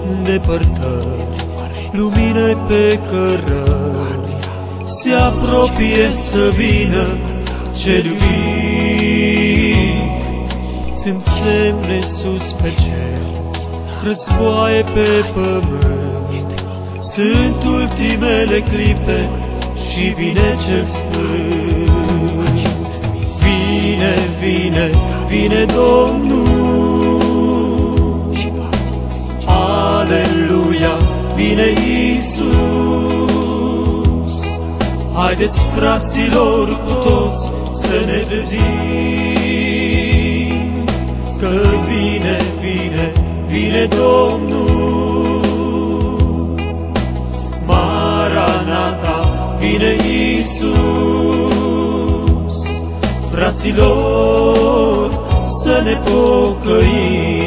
îndepărtări, lumină pe cărări, se apropie să vină cel iubit. Sunt semne sus pe cer, războaie pe pământ, sunt ultimele clipe și vine cel sfânt. Vine, vine, vine Domnul, Aleluia, vine Iisus. Haideți, fraților, cu toți să ne trezim, că vine, vine, vine Domnul. Maranata, vine Iisus. Fraților, să ne pocăim.